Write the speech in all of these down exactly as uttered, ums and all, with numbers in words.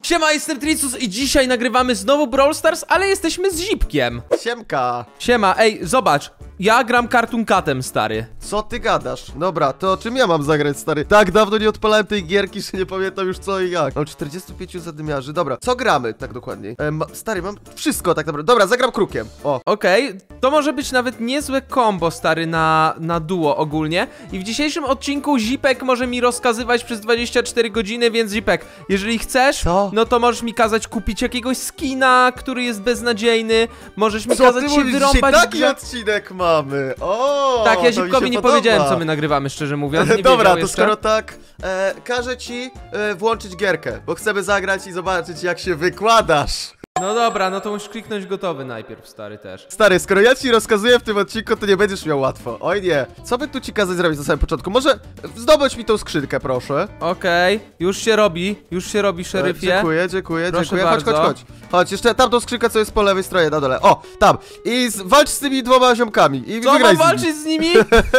Siema, jestem Tricus i dzisiaj nagrywamy znowu Brawl Stars, ale jesteśmy z Zipkiem. Siemka. Siema, ej, zobacz. Ja gram Cartoon Catem, stary. Co ty gadasz? Dobra, to czym ja mam zagrać, stary? Tak dawno nie odpalałem tej gierki, że nie pamiętam już co i jak. Mam czterdziestu pięciu zadymiarzy. Dobra, co gramy tak dokładniej? E, ma, stary, mam wszystko tak naprawdę. Dobra, zagram krukiem. O. Okej, okay, to może być nawet niezłe combo, stary, na, na duo ogólnie. I w dzisiejszym odcinku Zipek może mi rozkazywać przez dwadzieścia cztery godziny, więc Zipek, jeżeli chcesz, co? No to możesz mi kazać kupić jakiegoś skina, który jest beznadziejny. Możesz mi co kazać ty się mówisz, wyrąbać. taki grze... odcinek mamy. O, tak, ja Zipkowi nie podoba. powiedziałem, co my nagrywamy, szczerze mówiąc. Nie Dobra, to jeszcze. skoro tak, e, każę ci e, włączyć gierkę, bo chcemy zagrać i zobaczyć, jak się wykładasz. No dobra, no to musisz kliknąć gotowy najpierw, stary, też. Stary, skoro ja ci rozkazuję w tym odcinku, to nie będziesz miał łatwo. Oj nie. Co by tu ci kazać zrobić na samym początku? Może zdobądź mi tą skrzynkę, proszę. Okej, okay, już się robi, już się robi, szeryfie. E, dziękuję, dziękuję, Proszę dziękuję. Chodź, bardzo. chodź, chodź. Chodź, jeszcze tamtą skrzynkę, co jest po lewej stronie, na dole. O, tam. I z, walcz z tymi dwoma ziomkami. I co, wygraj mam z walczyć z nimi?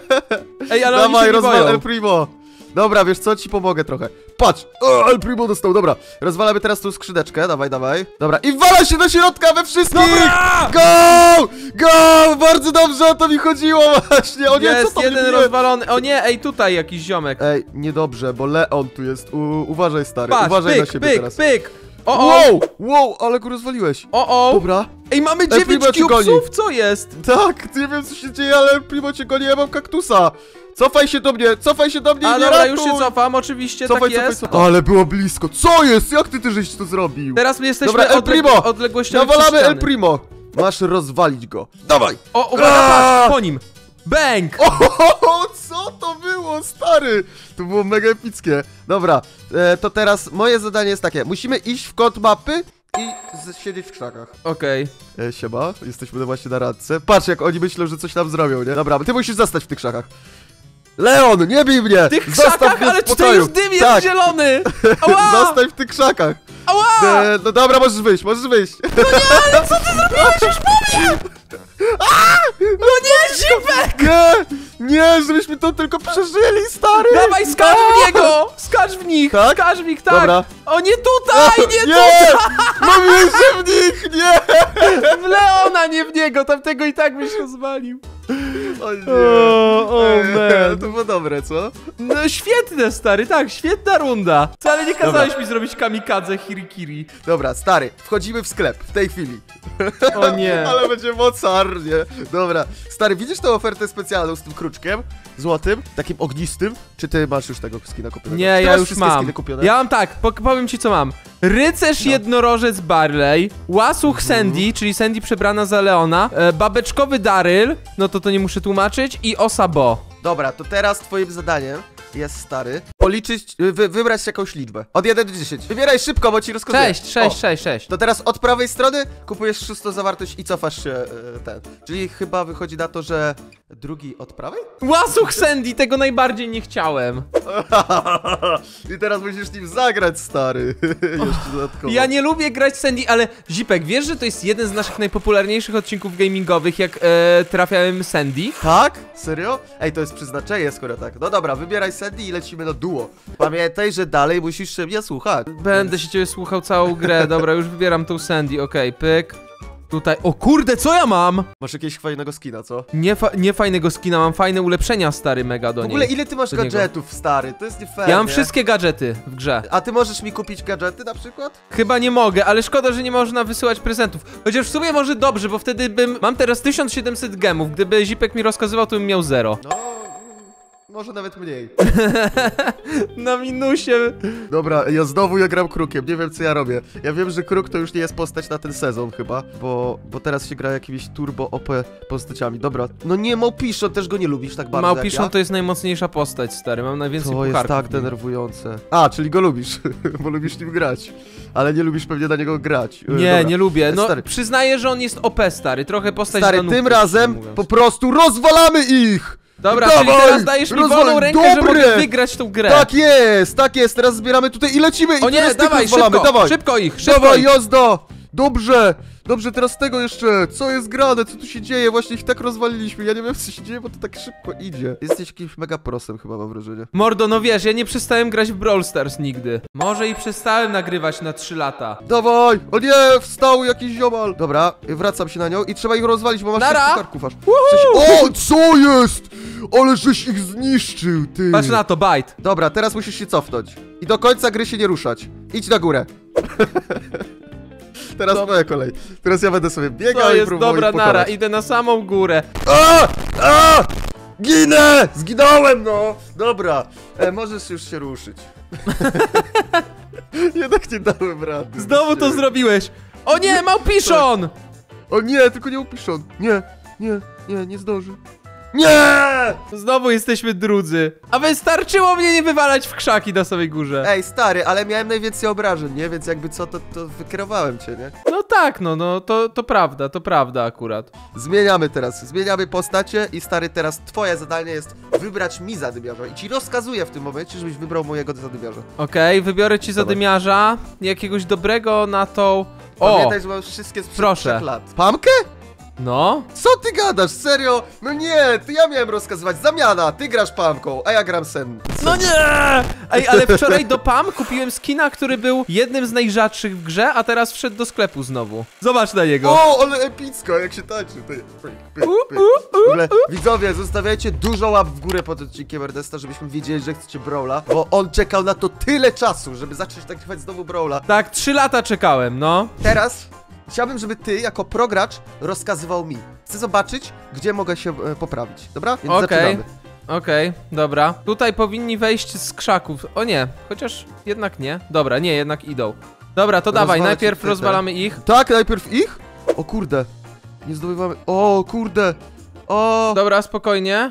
Ej, ale dawaj, oni się rozwal boją. El Primo. Dobra, wiesz co, ci pomogę trochę. Patrz! O, El Primo dostał, dobra. Rozwalamy teraz tą skrzydeczkę, dawaj, dawaj. Dobra, i wala się do środka we wszystkich! Dobra! Go! Go! Bardzo dobrze, o to mi chodziło właśnie. O nie, jest co to jeden wybiłem? rozwalony. O nie, ej, tutaj jakiś ziomek. Ej, niedobrze, bo Leon tu jest. U, uważaj, stary, Patrz, uważaj pyk, na siebie pyk, teraz. pyk. O, o. Wow! Wow, ale go rozwaliłeś. O, o. Dobra. Ej, mamy Primo dziewięć cię goni. cubesów, co jest? Tak, nie wiem co się dzieje, ale El Primo cię goni, ja mam kaktusa. Cofaj się do mnie, cofaj się do mnie, A nie dobra, ratuj. już się cofam, oczywiście, Cofaj, tak cofaj, jest. cofaj. Ale było blisko. Co jest? Jak ty, ty żeś to zrobił? Teraz my jesteśmy Dobra, El odleg Primo! odległościowo Nawalamy ściany. El Primo. Masz rozwalić go. Dawaj. O, uwaga, patrz, po nim. Bang! O, co to było, stary? To było mega epickie. Dobra, e, to teraz moje zadanie jest takie. Musimy iść w kąt mapy i siedzieć w krzakach. Okej. E, siema, jesteśmy właśnie na randce. Patrz, jak oni myślą, że coś nam zrobią, nie? Dobra, ty musisz zostać w tych krzakach. Leon, nie bij mnie! W tych Zostaw krzakach, mnie w ale tutaj spokoju. już dym jest Tak. zielony! Ała! Zostań w tych krzakach. Ała! E, no dobra, możesz wyjść, możesz wyjść. No nie, ale co ty zrobiłeś już po mnie? No nie, Zipek! Nie, nie, żebyśmy to tylko przeżyli, stary. Dawaj, skacz w niego! Skacz w nich! Tak? Skacz w nich, tak! Dobra. O, nie tutaj, nie, nie! tutaj! Mówię, że w nich, nie! W Leona, nie w niego, tamtego i tak byś rozwalił. O nie. O, o Ej, man. To było dobre, co? No świetne, stary, tak, świetna runda. Wcale nie kazałeś mi zrobić kamikadze hirikiri. Dobra, stary, wchodzimy w sklep w tej chwili. O nie. Ale będzie mocarnie. Dobra, stary, widzisz tą ofertę specjalną z tym kruczkiem złotym, takim ognistym? Czy ty masz już tego skina kupionego? Nie, ty ja masz już wszystkie mam. skiny kupione? Ja mam tak, po powiem ci co mam. Rycerz No. jednorożec Barley, łasuch Mhm. Sandy, czyli Sandy przebrana za Leona, e, babeczkowy Daryl, no to to nie muszę tłumaczyć, i Osa Bo. Dobra, to teraz twoim zadaniem jest, stary, policzyć, wy, wybrać jakąś liczbę. Od jeden do dziesięciu. Wybieraj szybko, bo ci rozkazuję. Sześć, sześć, O, sześć, sześć. To teraz od prawej strony kupujesz szóstą zawartość i cofasz się e, ten. Czyli chyba wychodzi na to, że drugi od prawej? Łasuch Sandy, tego najbardziej nie chciałem. I teraz musisz nim zagrać, stary. Jeszcze dodatkowo. Ja nie lubię grać Sandy, ale Zipek, wiesz, że to jest jeden z naszych najpopularniejszych odcinków gamingowych, jak e, trafiałem Sandy? Tak? Serio? Ej, to jest przeznaczenie, skoro tak. No dobra, wybieraj Sandy i lecimy na duo. Pamiętaj, że dalej musisz się mnie słuchać. Będę się ciebie słuchał całą grę, dobra, już wybieram tą Sandy, okej, okay, pyk. Tutaj, o kurde, co ja mam? Masz jakiegoś fajnego skina, co? Nie, fa nie fajnego skina, mam fajne ulepszenia, stary, mega do W niej. ogóle ile ty masz do niego. gadżetów, stary? To jest nie fair, Ja mam nie? wszystkie gadżety w grze. A ty możesz mi kupić gadżety na przykład? Chyba nie mogę, ale szkoda, że nie można wysyłać prezentów. Chociaż w sumie może dobrze, bo wtedy bym... Mam teraz tysiąc siedemset gemów, gdyby Zipek mi rozkazywał, to bym miał zero. No, może nawet mniej. Na minusie. Dobra, ja znowu ja gram krukiem, nie wiem co ja robię. Ja wiem, że kruk to już nie jest postać na ten sezon chyba, bo, bo teraz się gra jakimiś turbo O P postaciami. Dobra, no nie, Małpiszon, też go nie lubisz tak bardzo Małpiszon jak to jest najmocniejsza postać, stary, mam ja? najwięcej To jest pucharków. tak denerwujące. A, czyli go lubisz, bo lubisz nim grać. Ale nie lubisz pewnie na niego grać. E, Nie, dobra. nie lubię. No, Stary. przyznaję, że on jest O P, stary, trochę postać Stary, dla nubków, tym razem mówiąc. po prostu rozwalamy ich! Dobra, Dawaj, czyli teraz dajesz mi rozwal- wolną rękę, że Dobre! mogę wygrać tą grę. Tak jest, tak jest, teraz zbieramy tutaj i lecimy i O nie, teraz tych dawaj, rozwalamy, szybko, dawaj! szybko ich, szybko Dawaj, ich. jazda! Dobrze! Dobrze, teraz tego jeszcze. Co jest grane? Co tu się dzieje? Właśnie ich tak rozwaliliśmy. Ja nie wiem, co się dzieje, bo to tak szybko idzie. Jesteś jakimś mega prosem chyba, mam wrażenie. Mordo, no wiesz, ja nie przestałem grać w Brawl Stars nigdy. Może i przestałem nagrywać na trzy lata. Dawaj! O nie! Wstał jakiś ziomal! Dobra, wracam się na nią i trzeba ich rozwalić, bo masz Nara! sześć karków aż. Sześć... O, co jest? Ale żeś ich zniszczył, ty! Patrz na to, bite. Dobra, teraz musisz się cofnąć. I do końca gry się nie ruszać. Idź na górę. Teraz Dob- moja kolej. Teraz ja będę sobie biegał To i jest próbował dobra ich nara, pokonać. idę na samą górę. A! A! Ginę! Zginąłem, no! Dobra, e, możesz już się ruszyć. Jednak nie dałem rady. Znowu to zrobiłeś. O nie, małpiszon! O nie, tylko nie upiszą. Nie, nie, nie, nie zdąży. Nie! Znowu jesteśmy drudzy. A wystarczyło mnie nie wywalać w krzaki na samej górze. Ej, stary, ale miałem najwięcej obrażeń, nie? Więc jakby co, to, to wykierowałem cię, nie? No tak, no, no, to, to prawda, to prawda akurat. Zmieniamy teraz, zmieniamy postacie i stary, teraz twoje zadanie jest wybrać mi zadymiarza. I ci rozkazuję w tym momencie, żebyś wybrał mojego zadymiarza. Okej, wybiorę ci Dawaj. zadymiarza, jakiegoś dobrego na tą... O, Pamiętaj, że masz wszystkie sprzed proszę. trzech lat. Pamkę? no. Co ty gadasz, serio? No nie, to ja miałem rozkazywać. Zamiana, ty grasz Pamką, a ja gram Sen. No nie! Ej, ale wczoraj do Pam kupiłem skina, który był jednym z najrzadszych w grze, a teraz wszedł do sklepu znowu. Zobacz na niego. O, ale epicko, jak się tańczy. Ty. Pyk, pyk, pyk. W ogóle, widzowie, zostawiajcie dużo łap w górę pod odcinkiem Ernesta, żebyśmy wiedzieli, że chcecie Brawla, bo on czekał na to tyle czasu, żeby zacząć nagrywać znowu Brawla. Tak, trzy lata czekałem, no. Teraz chciałbym, żeby ty, jako progracz, rozkazywał mi. Chcę zobaczyć, gdzie mogę się e, poprawić, dobra? Więc Okej. zaczynamy. Okej, dobra. Tutaj powinni wejść z krzaków. O nie, chociaż jednak nie. Dobra, nie, jednak idą. Dobra, to dawaj, Rozwalać najpierw ich te- rozwalamy ich. Tak, najpierw ich? O kurde, nie zdobywamy. O kurde. O. Dobra, spokojnie.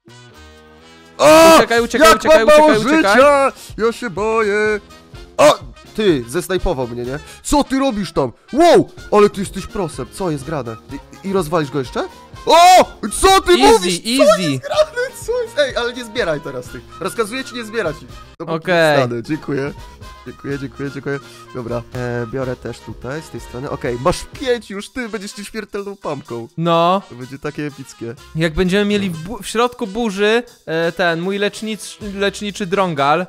O! Uciekaj, uciekaj, Jak uciekaj, mam mało uciekaj, uciekaj. życia! Ja się boję. O! Ty, zesnajpował mnie, nie? Co ty robisz tam? Wow! Ale ty jesteś prosem, co jest grane? I, i rozwalisz go jeszcze? O! Co ty Easy, mówisz? easy. Grane, co jest? Ej, ale nie zbieraj teraz tych. Rozkazuję ci nie zbierać ich. Dopóki Okej. nie wstanę. Dziękuję. Dziękuję, dziękuję, dziękuję. Dobra, e, biorę też tutaj, z tej strony. Okej, masz pięć już, ty będziesz ty śmiertelną Pamką. No, To będzie takie epickie. jak będziemy mieli w, bu- w środku burzy e, ten mój lecznic, leczniczy drągal.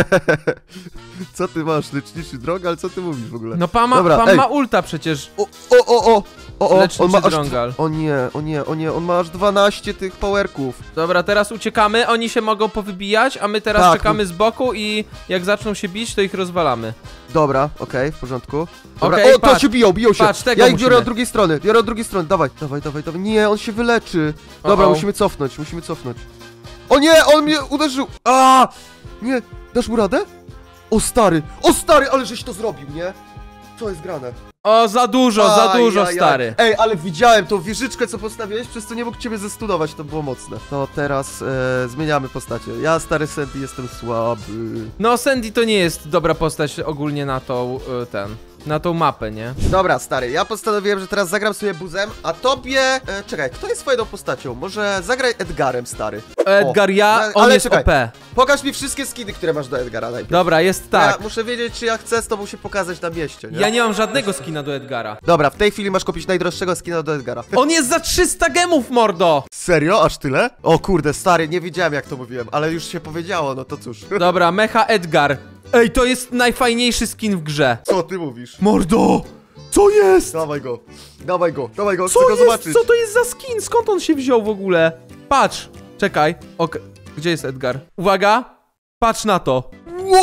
Co ty masz, leczniczy drog, ale co ty mówisz w ogóle? No Pam, ma, Dobra, Pam ej. ma ulta przecież. O, o, o, o! O, o, Leczniczy on ma aż... drągal. O nie, o nie, o nie, on ma aż dwanaście tych powerków. Dobra, teraz uciekamy, oni się mogą powybijać, a my teraz Tak, czekamy z boku i jak zaczną się bić, to ich rozwalamy. Dobra, okej, w porządku. Dobra, Okej, o, to patrz. się biją, biją się. Patrz, tego Ja ich biorę musimy. od drugiej strony, biorę od drugiej strony, dawaj, dawaj, dawaj, dawaj. Nie, on się wyleczy. Dobra, O, o. musimy cofnąć, musimy cofnąć. O nie, on mnie uderzył. A! Nie, dasz mu radę? O stary, o stary, ale żeś to zrobił, nie? Co jest grane? O, za dużo, za Aj, dużo, aj, aj. stary. Ej, ale widziałem tą wieżyczkę, co postawiłeś, przez co nie mógł ciebie zestunować, to było mocne. To teraz e, zmieniamy postacie. Ja, stary Sandy, jestem słaby. No, Sandy to nie jest dobra postać ogólnie na tą, y, ten, na tą mapę, nie? Dobra, stary, ja postanowiłem, że teraz zagram sobie buzem, a tobie... E, czekaj, kto jest twoją postacią? Może zagraj Edgarem, stary. Edgar, ja, ale- on ale jest czekaj. O P. Pokaż mi wszystkie skiny, które masz do Edgara najpierw. Dobra, jest tak. Ja muszę wiedzieć, czy ja chcę z tobą się pokazać na mieście, nie? Ja nie mam żadnego skina do Edgara. Dobra, w tej chwili masz kupić najdroższego skina do Edgara. On jest za trzysta gemów, mordo! Serio? Aż tyle? O kurde, stary, nie wiedziałem jak to mówiłem, ale już się powiedziało, no to cóż. Dobra, Mecha Edgar. Ej, to jest najfajniejszy skin w grze. Co ty mówisz? Mordo! Co jest? Dawaj go, dawaj go, dawaj go, Co chcę go jest? zobaczyć. Co to jest za skin? Skąd on się wziął w ogóle? Patrz, czekaj. Ok, gdzie jest Edgar? Uwaga, patrz na to.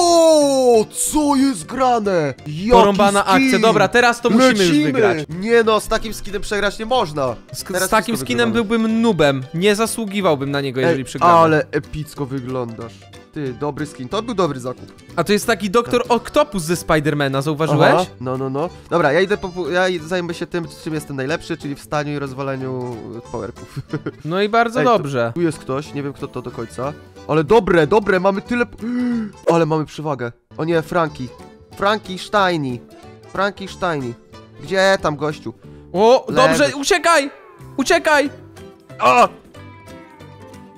Wow, co jest grane? Jaki Porąbana skin? akcja. Dobra, teraz to musimy Lecimy. już wygrać. Nie no, z takim skinem przegrać nie można. Z, Teraz z takim wszystko skinem wygrywamy. byłbym nubem. Nie zasługiwałbym na niego, jeżeli Ej, przegramy. ale epicko wyglądasz. Ty, dobry skin, to był dobry zakup. A to jest taki doktor Octopus ze Spidermana, zauważyłeś? Aha, no, no, no. Dobra, ja idę po, ja zajmę się tym, czym jestem najlepszy, czyli wstaniu i rozwaleniu powerków. No i bardzo Ej, to- dobrze. Tu jest ktoś, nie wiem kto to do końca. Ale dobre, dobre, mamy tyle... Ale mamy przewagę. O nie, Franki. Franki Steini. Franki Steini. Gdzie tam, gościu? O, Lewy. dobrze, uciekaj! Uciekaj! A!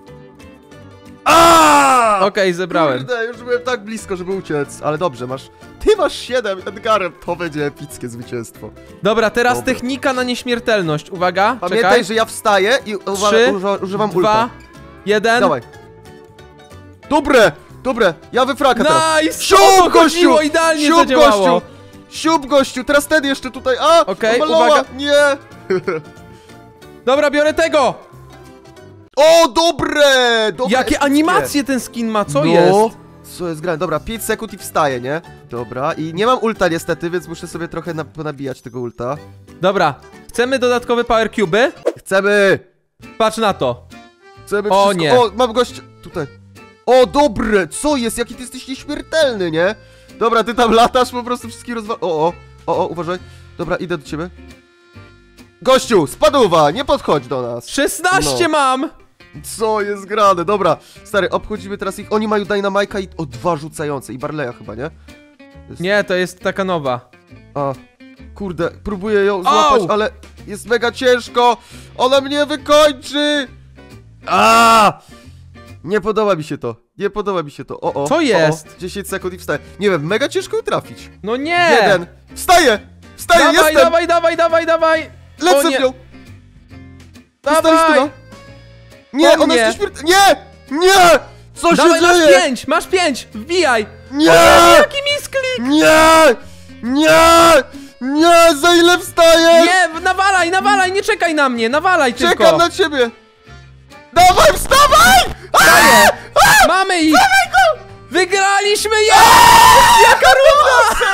A! Okej, zebrałem. Kurde, już byłem tak blisko, żeby uciec. Ale dobrze, masz ty masz siedem, Edgarem. To będzie epickie zwycięstwo. Dobra, teraz Dobra. technika na nieśmiertelność. Uwaga, Pamiętaj, czekaj. że ja wstaję i uwa Trzy, uża używam Dwa, ulta. jeden. Dawaj. Dobre, dobre, ja wyfrakę teraz. Nice! Siup, O, to gościu! chodziło, idealnie Siup, zadziałało. gościu! Siup, gościu, teraz ten jeszcze tutaj, a! Okej, omaloła. uwaga. Nie! Dobra, biorę tego! O, dobre! dobre Jakie epickie. animacje ten skin ma, co no. jest? Co jest grane? Dobra, pięć sekund i wstaję, nie? Dobra, i nie mam ulta niestety, więc muszę sobie trochę na ponabijać tego ulta. Dobra, chcemy dodatkowe power cube? Chcemy! Patrz na to. Chcemy O, wszystko. nie. O, mam gościa tutaj. O, dobre! Co jest? Jaki ty jesteś nieśmiertelny, nie? Dobra, ty tam latasz, po prostu wszystkich rozwal... O, o, o, o, uważaj. Dobra, idę do ciebie. Gościu, spaduwa, nie podchodź do nas. szesnaście No. mam! Co jest grane? Dobra, stary, obchodzimy teraz ich. Oni mają Dynamike'a i o dwa rzucające i Barleya chyba, nie? Jest... Nie, to jest taka nowa. A, kurde, próbuję ją złapać, Au! ale jest mega ciężko. Ona mnie wykończy. A! Nie podoba mi się to. Nie podoba mi się to. O, o. Co o, jest? O, dziesięć sekund i wstaję. Nie wiem, mega ciężko ją trafić. No nie! Jeden. Wstaję! Wstaję, Dawaj, jestem! dawaj, dawaj, dawaj, dawaj! Lecę O nie. w nią! Dawaj! Nie, Po ona mnie. jest śmiertelna! Nie! Nie! Co Dawaj, się masz dzieje? pięć, masz pięć! Wbijaj! Nie! Jaki misklik! Nie! Nie! Nie! Za ile wstajesz? Nie, nawalaj, nawalaj, nie czekaj na mnie, nawalaj tylko! Czekam na ciebie! Dawaj, wstawaj! Daję. Mamy ich! Wygraliśmy! Jest! Jaka runda!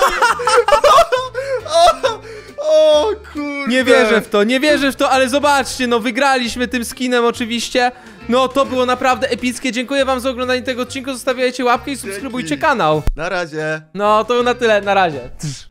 O, o kurde! Nie wierzę w to, nie wierzę w to, ale zobaczcie, no wygraliśmy tym skinem oczywiście. No to było naprawdę epickie, dziękuję wam za oglądanie tego odcinka, zostawiajcie łapkę i subskrybujcie Dzięki. kanał. Na razie. No to na tyle, na razie.